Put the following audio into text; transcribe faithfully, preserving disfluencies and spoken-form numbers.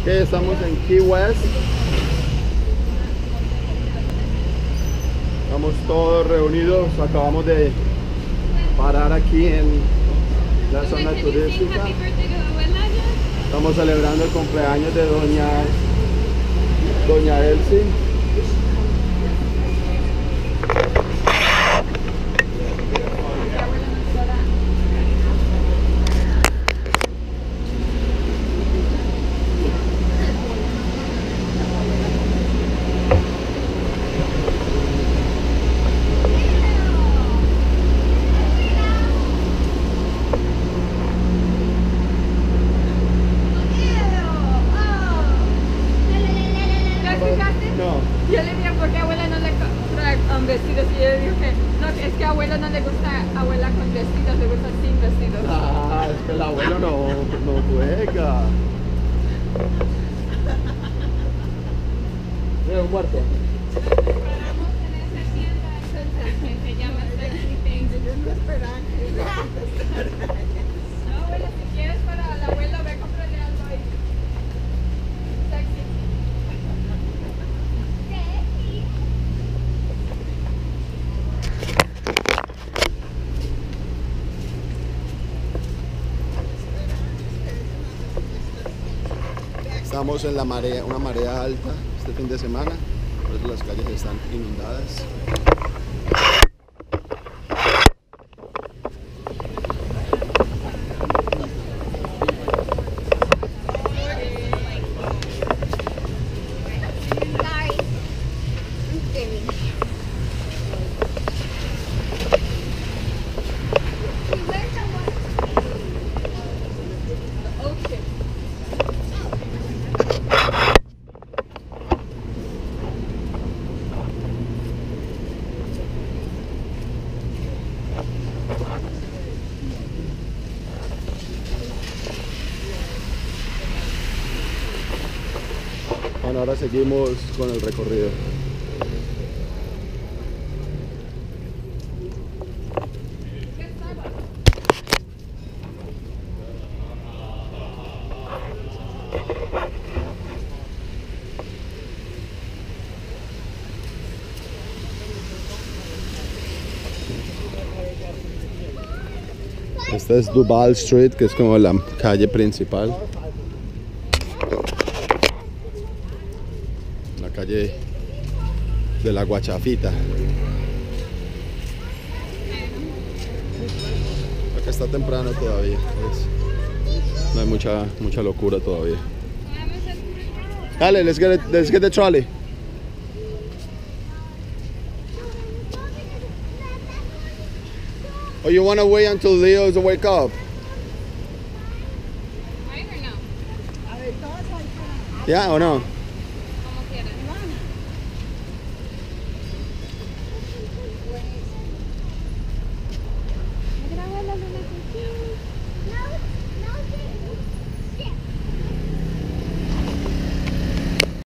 Que estamos en Key West. Estamos todos reunidos. Acabamos de parar aquí en la zona turística. Estamos celebrando el cumpleaños de doña Doña Elsie. No. Yo le dije, ¿por qué a abuela no le trae um, vestidos? Y ella dijo que no, es que a abuela no le gusta abuela con vestidos, le gusta sin vestidos. Ah, es que el abuelo no, no juega. Mira, un muerto. Paramos en esa tienda que se llama Sexy Things. No, abuela, si quieres para el abuelo, ve a comprarle algo ahí. Sexy. Estamos en la marea, una marea alta este fin de semana, por eso las calles están inundadas. Bueno, ahora seguimos con el recorrido. Esta es Duval Street, que es como la calle principal. La calle de la Guachafita. Acá está temprano todavía. Es, no hay mucha, mucha locura todavía. Dale, let's get, it, let's get the trolley. Or you want to wait until Leo's wake up? Right or no? Yeah or no?